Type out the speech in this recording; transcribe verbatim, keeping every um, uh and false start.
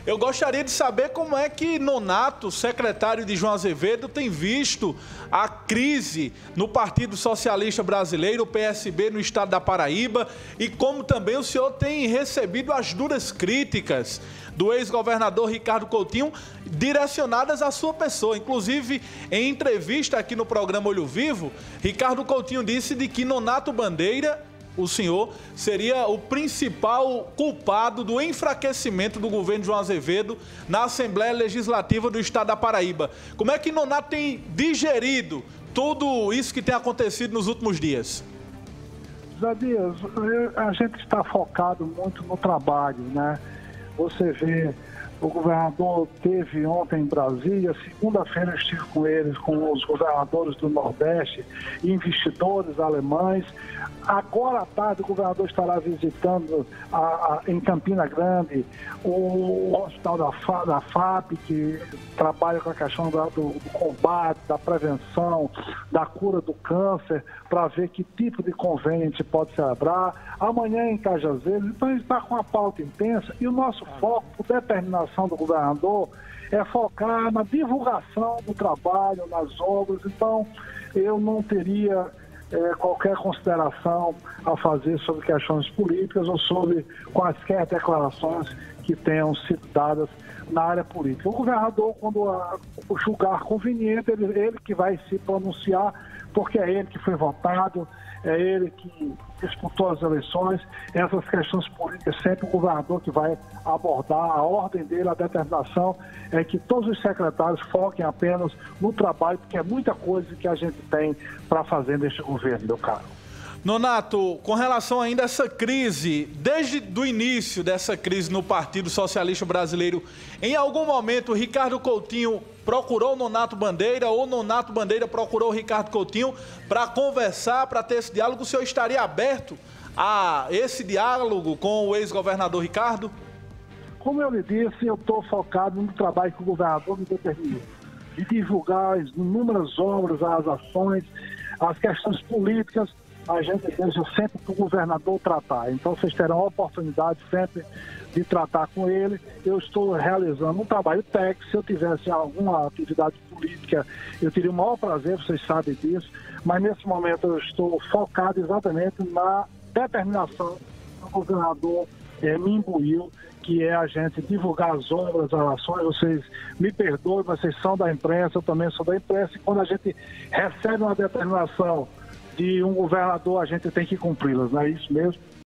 Eu gostaria de saber como é que Nonato, secretário de João Azevedo, tem visto a crise no Partido Socialista Brasileiro, o P S B, no estado da Paraíba, e como também o senhor tem recebido as duras críticas do ex-governador Ricardo Coutinho, direcionadas à sua pessoa. Inclusive, em entrevista aqui no programa Olho Vivo, Ricardo Coutinho disse de que Nonato Bandeira, o senhor, seria o principal culpado do enfraquecimento do governo João Azevedo na Assembleia Legislativa do estado da Paraíba. Como é que Nonato tem digerido tudo isso que tem acontecido nos últimos dias? Zé Dias, a gente está focado muito no trabalho, né? Você vê, o governador teve ontem em Brasília, segunda-feira eu estive com eles, com os governadores do Nordeste, investidores alemães. Agora à tarde o governador estará visitando a, a, em Campina Grande o hospital da, Fa, da F A P, que trabalha com a questão da, do, do combate, da prevenção, da cura do câncer, para ver que tipo de convênio a gente pode celebrar. Amanhã em Cajazeiras, então a gente está com uma pauta intensa e o nosso foco, por determinação do governador, é focar na divulgação do trabalho, nas obras. Então eu não teria É, qualquer consideração a fazer sobre questões políticas ou sobre quaisquer declarações que tenham sido dadas na área política. O governador, quando a, julgar conveniente, ele, ele que vai se pronunciar, porque é ele que foi votado, é ele que disputou as eleições. Essas questões políticas, sempre o governador que vai abordar. A ordem dele, a determinação é que todos os secretários foquem apenas no trabalho, porque é muita coisa que a gente tem para fazer neste governo, meu caro. Nonato, com relação ainda a essa crise, desde o início dessa crise no Partido Socialista Brasileiro, em algum momento o Ricardo Coutinho procurou Nonato Bandeira ou Nonato Bandeira procurou o Ricardo Coutinho para conversar, para ter esse diálogo? O senhor estaria aberto a esse diálogo com o ex-governador Ricardo? Como eu lhe disse, eu estou focado no trabalho que o governador me determinou, de divulgar as inúmeras obras, as ações, as questões políticas. A gente deixa sempre para o governador tratar. Então vocês terão a oportunidade sempre de tratar com ele. Eu estou realizando um trabalho técnico. Se eu tivesse alguma atividade política, eu teria o maior prazer, vocês sabem disso. Mas nesse momento eu estou focado exatamente na determinação que o governador eh, me imbuiu, que é a gente divulgar as obras, as ações. Vocês me perdoem, mas vocês são da imprensa, eu também sou da imprensa. E quando a gente recebe uma determinação de um governador, a gente tem que cumpri-las, não é isso mesmo?